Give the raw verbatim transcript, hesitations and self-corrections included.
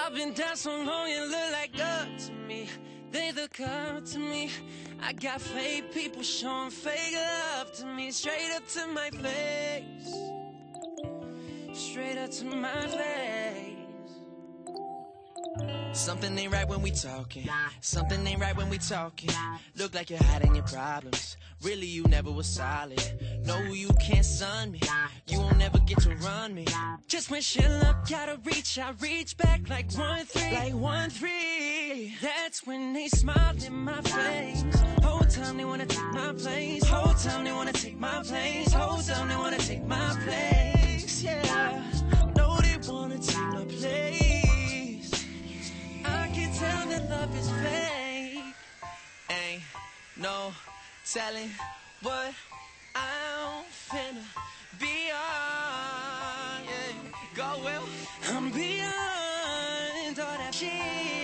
I've been down so long, you look like up to me. They look up to me. I got fake people showing fake love to me. Straight up to my face. Straight up to my face. Something ain't right when we talking. Something ain't right when we talking. Look like you're hiding your problems. Really, you never was solid. No, you can't sun me. You won't never get to run me. Just when shit up, gotta reach, I reach back like one three, like one three. That's when they smile in my face. Whole time they wanna take my place. Whole time they wanna take my place. Whole time they wanna take my place. Yeah, no, they wanna take my place. I can tell that love is fake. Ain't no telling what I'm finna be on. Yeah, go well. I'm beyond all that shit.